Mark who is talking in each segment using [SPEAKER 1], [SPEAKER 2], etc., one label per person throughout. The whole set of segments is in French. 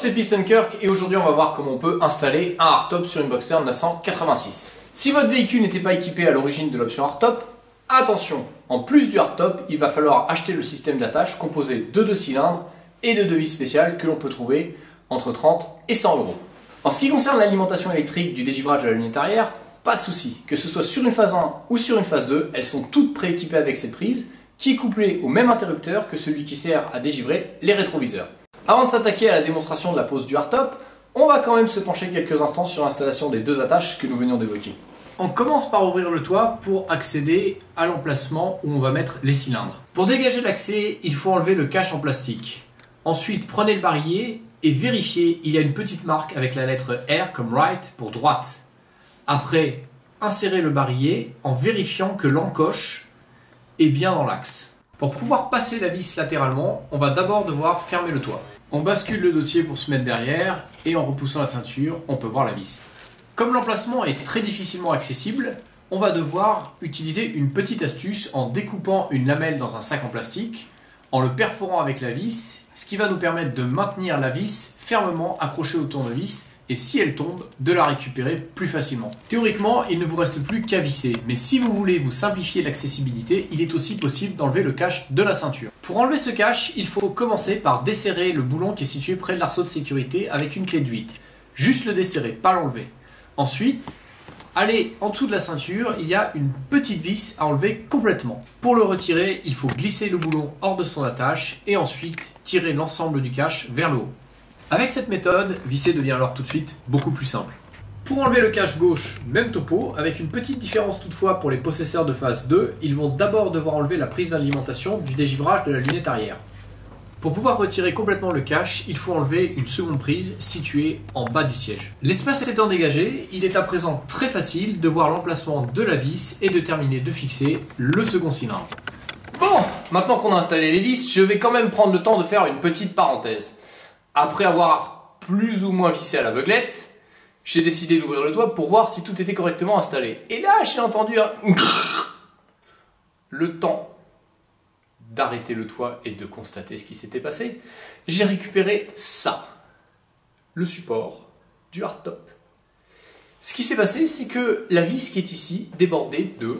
[SPEAKER 1] c'est PistonKirk et aujourd'hui on va voir comment on peut installer un hardtop sur une Boxster 986. Si votre véhicule n'était pas équipé à l'origine de l'option hardtop, attention, en plus du hardtop, il va falloir acheter le système d'attache composé de 2 cylindres et de 2 vis spéciales que l'on peut trouver entre 30 et 100 euros. En ce qui concerne l'alimentation électrique du dégivrage de la lunette arrière, pas de souci, que ce soit sur une phase 1 ou sur une phase 2, elles sont toutes prééquipées avec cette prise qui est couplée au même interrupteur que celui qui sert à dégivrer les rétroviseurs. Avant de s'attaquer à la démonstration de la pose du hardtop, on va quand même se pencher quelques instants sur l'installation des 2 attaches que nous venions d'évoquer. On commence par ouvrir le toit pour accéder à l'emplacement où on va mettre les cylindres. Pour dégager l'accès, il faut enlever le cache en plastique. Ensuite, prenez le barillet et vérifiez, il y a une petite marque avec la lettre R comme right pour droite. Après, insérez le barillet en vérifiant que l'encoche est bien dans l'axe. Pour pouvoir passer la vis latéralement, on va d'abord devoir fermer le toit. On bascule le dossier pour se mettre derrière et en repoussant la ceinture, on peut voir la vis. Comme l'emplacement est très difficilement accessible, on va devoir utiliser une petite astuce en découpant une lamelle dans un sac en plastique, en le perforant avec la vis, ce qui va nous permettre de maintenir la vis fermement accrochée au tournevis et si elle tombe, de la récupérer plus facilement. Théoriquement, il ne vous reste plus qu'à visser, mais si vous voulez vous simplifier l'accessibilité, il est aussi possible d'enlever le cache de la ceinture. Pour enlever ce cache, il faut commencer par desserrer le boulon qui est situé près de l'arceau de sécurité avec une clé de 8. Juste le desserrer, pas l'enlever. Ensuite, allez en dessous de la ceinture, il y a une petite vis à enlever complètement. Pour le retirer, il faut glisser le boulon hors de son attache et ensuite tirer l'ensemble du cache vers le haut. Avec cette méthode, visser devient alors tout de suite beaucoup plus simple. Pour enlever le cache gauche, même topo, avec une petite différence toutefois pour les possesseurs de phase 2, ils vont d'abord devoir enlever la prise d'alimentation du dégivrage de la lunette arrière. Pour pouvoir retirer complètement le cache, il faut enlever une seconde prise située en bas du siège. L'espace étant dégagé, il est à présent très facile de voir l'emplacement de la vis et de terminer de fixer le second cylindre. Bon, maintenant qu'on a installé les vis, je vais quand même prendre le temps de faire une petite parenthèse. Après avoir plus ou moins vissé à l'aveuglette, j'ai décidé d'ouvrir le toit pour voir si tout était correctement installé. Et là, j'ai entendu un... Le temps d'arrêter le toit et de constater ce qui s'était passé, j'ai récupéré ça, le support du hardtop. Ce qui s'est passé, c'est que la vis qui est ici débordait de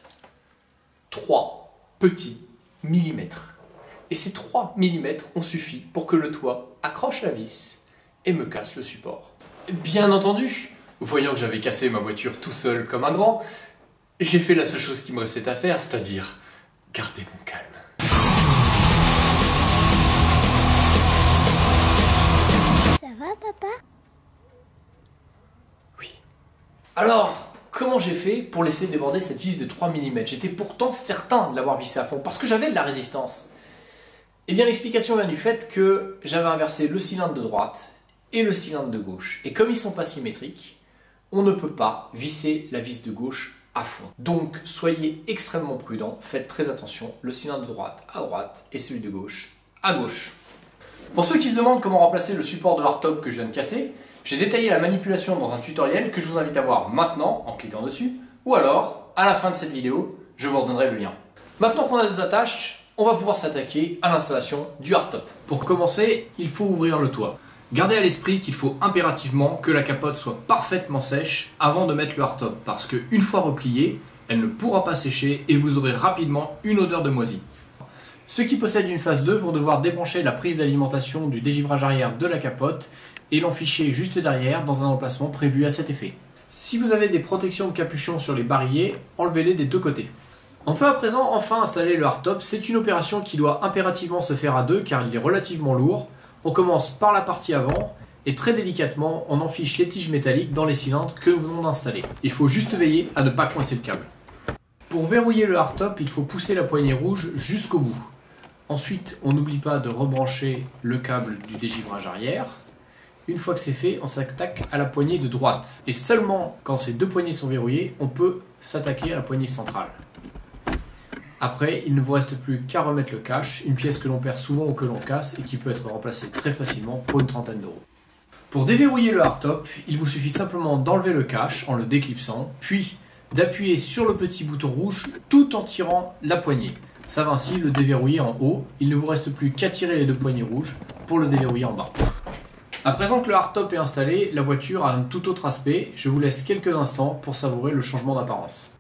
[SPEAKER 1] 3 petits millimètres. Et ces 3 mm ont suffi pour que le toit accroche la vis et me casse le support. Bien entendu, voyant que j'avais cassé ma voiture tout seul comme un grand, j'ai fait la seule chose qui me restait à faire, c'est-à-dire garder mon calme.
[SPEAKER 2] Ça va, papa?
[SPEAKER 1] Oui. Alors, comment j'ai fait pour laisser déborder cette vis de 3 mm? J'étais pourtant certain de l'avoir vissée à fond, parce que j'avais de la résistance. Eh bien, l'explication vient du fait que j'avais inversé le cylindre de droite et le cylindre de gauche. Et comme ils ne sont pas symétriques, on ne peut pas visser la vis de gauche à fond. Donc, soyez extrêmement prudents, faites très attention, le cylindre de droite à droite et celui de gauche à gauche. Pour ceux qui se demandent comment remplacer le support de hardtop que je viens de casser, j'ai détaillé la manipulation dans un tutoriel que je vous invite à voir maintenant en cliquant dessus, ou alors, à la fin de cette vidéo, je vous redonnerai le lien. Maintenant qu'on a des attaches, on va pouvoir s'attaquer à l'installation du hardtop. Pour commencer, il faut ouvrir le toit. Gardez à l'esprit qu'il faut impérativement que la capote soit parfaitement sèche avant de mettre le hardtop, parce qu'une fois repliée, elle ne pourra pas sécher et vous aurez rapidement une odeur de moisi. Ceux qui possèdent une phase 2 vont devoir débrancher la prise d'alimentation du dégivrage arrière de la capote et l'enficher juste derrière dans un emplacement prévu à cet effet. Si vous avez des protections de capuchon sur les barillets, enlevez-les des deux côtés. On peut à présent enfin installer le hardtop. C'est une opération qui doit impérativement se faire à deux car il est relativement lourd. On commence par la partie avant et très délicatement on enfiche les tiges métalliques dans les cylindres que nous venons d'installer. Il faut juste veiller à ne pas coincer le câble. Pour verrouiller le hardtop, il faut pousser la poignée rouge jusqu'au bout. Ensuite, on n'oublie pas de rebrancher le câble du dégivrage arrière. Une fois que c'est fait, on s'attaque à la poignée de droite. Et seulement quand ces deux poignées sont verrouillées, on peut s'attaquer à la poignée centrale. Après, il ne vous reste plus qu'à remettre le cache, une pièce que l'on perd souvent ou que l'on casse et qui peut être remplacée très facilement pour une trentaine d'euros. Pour déverrouiller le hardtop, il vous suffit simplement d'enlever le cache en le déclipsant, puis d'appuyer sur le petit bouton rouge tout en tirant la poignée. Ça va ainsi le déverrouiller en haut. Il ne vous reste plus qu'à tirer les deux poignées rouges pour le déverrouiller en bas. À présent que le hardtop est installé, la voiture a un tout autre aspect. Je vous laisse quelques instants pour savourer le changement d'apparence.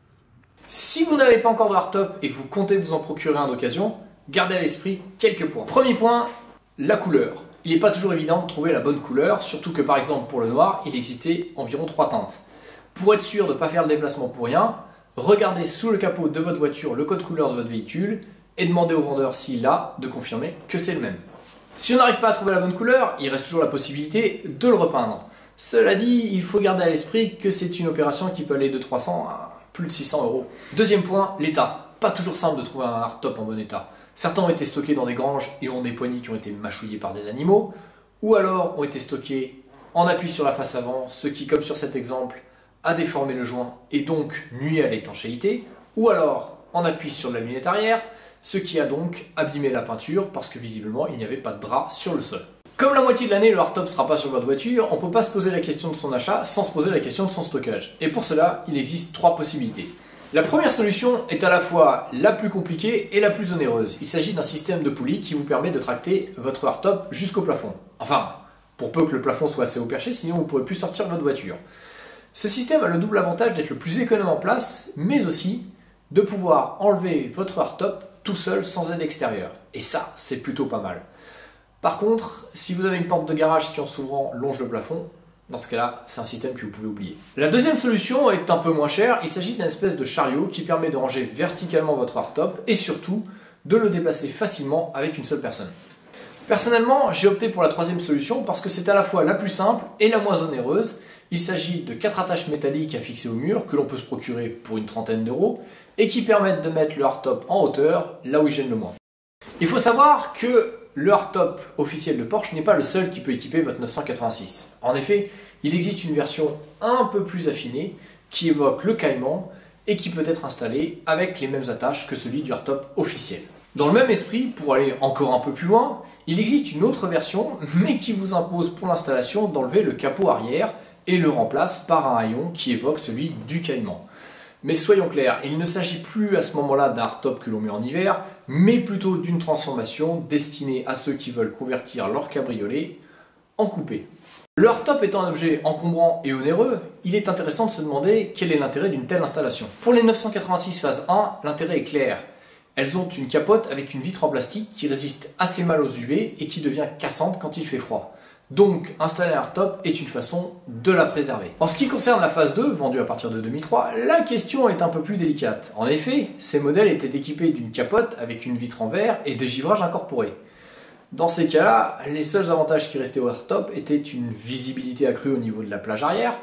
[SPEAKER 1] Si vous n'avez pas encore de hardtop et que vous comptez vous en procurer un d'occasion, gardez à l'esprit quelques points. Premier point, la couleur. Il n'est pas toujours évident de trouver la bonne couleur, surtout que par exemple pour le noir, il existait environ 3 teintes. Pour être sûr de ne pas faire le déplacement pour rien, regardez sous le capot de votre voiture le code couleur de votre véhicule et demandez au vendeur s'il l'a de confirmer que c'est le même. Si on n'arrive pas à trouver la bonne couleur, il reste toujours la possibilité de le repeindre. Cela dit, il faut garder à l'esprit que c'est une opération qui peut aller de 300 à plus de 600 €. Deuxième point, l'état. Pas toujours simple de trouver un hardtop en bon état. Certains ont été stockés dans des granges et ont des poignées qui ont été mâchouillées par des animaux, ou alors ont été stockés en appui sur la face avant, ce qui, comme sur cet exemple, a déformé le joint et donc nuit à l'étanchéité, ou alors en appui sur la lunette arrière, ce qui a donc abîmé la peinture parce que visiblement il n'y avait pas de drap sur le sol. Comme la moitié de l'année le hardtop ne sera pas sur votre voiture, on ne peut pas se poser la question de son achat sans se poser la question de son stockage. Et pour cela, il existe 3 possibilités. La première solution est à la fois la plus compliquée et la plus onéreuse. Il s'agit d'un système de poulie qui vous permet de tracter votre hardtop jusqu'au plafond. Enfin, pour peu que le plafond soit assez haut perché, sinon vous ne pourrez plus sortir de votre voiture. Ce système a le double avantage d'être le plus économe en place, mais aussi de pouvoir enlever votre hardtop tout seul sans aide extérieure. Et ça, c'est plutôt pas mal. Par contre, si vous avez une porte de garage qui en s'ouvrant longe le plafond, dans ce cas-là, c'est un système que vous pouvez oublier. La deuxième solution est un peu moins chère. Il s'agit d'une espèce de chariot qui permet de ranger verticalement votre hardtop et surtout de le déplacer facilement avec une seule personne. Personnellement, j'ai opté pour la troisième solution parce que c'est à la fois la plus simple et la moins onéreuse. Il s'agit de 4 attaches métalliques à fixer au mur que l'on peut se procurer pour une trentaine d'euros et qui permettent de mettre le hardtop en hauteur là où il gêne le moins. Il faut savoir que le hardtop officiel de Porsche n'est pas le seul qui peut équiper votre 986. En effet, il existe une version un peu plus affinée qui évoque le Cayman et qui peut être installée avec les mêmes attaches que celui du hardtop officiel. Dans le même esprit, pour aller encore un peu plus loin, il existe une autre version mais qui vous impose pour l'installation d'enlever le capot arrière et le remplace par un haillon qui évoque celui du Cayman. Mais soyons clairs, il ne s'agit plus à ce moment-là d'un hardtop que l'on met en hiver, mais plutôt d'une transformation destinée à ceux qui veulent convertir leur cabriolet en coupé. Le hardtop étant un objet encombrant et onéreux, il est intéressant de se demander quel est l'intérêt d'une telle installation. Pour les 986 phase 1, l'intérêt est clair. Elles ont une capote avec une vitre en plastique qui résiste assez mal aux UV et qui devient cassante quand il fait froid. Donc, installer un hardtop est une façon de la préserver. En ce qui concerne la phase 2, vendue à partir de 2003, la question est un peu plus délicate. En effet, ces modèles étaient équipés d'une capote avec une vitre en verre et des givrages incorporés. Dans ces cas-là, les seuls avantages qui restaient au hardtop étaient une visibilité accrue au niveau de la plage arrière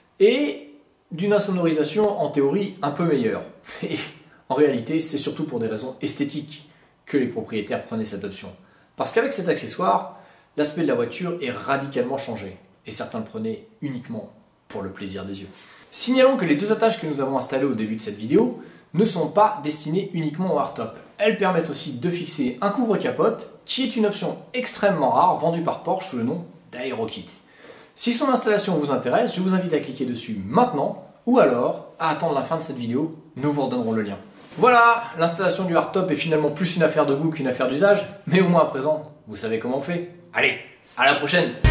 [SPEAKER 1] et d'une insonorisation en théorie un peu meilleure. Et en réalité, c'est surtout pour des raisons esthétiques que les propriétaires prenaient cette option. Parce qu'avec cet accessoire, l'aspect de la voiture est radicalement changé, et certains le prenaient uniquement pour le plaisir des yeux. Signalons que les 2 attaches que nous avons installées au début de cette vidéo ne sont pas destinées uniquement au hardtop. Elles permettent aussi de fixer un couvre-capote, qui est une option extrêmement rare vendue par Porsche sous le nom d'AeroKit. Si son installation vous intéresse, je vous invite à cliquer dessus maintenant, ou alors à attendre la fin de cette vidéo, nous vous redonnerons le lien. Voilà, l'installation du hardtop est finalement plus une affaire de goût qu'une affaire d'usage, mais au moins à présent, vous savez comment on fait. Allez, à la prochaine!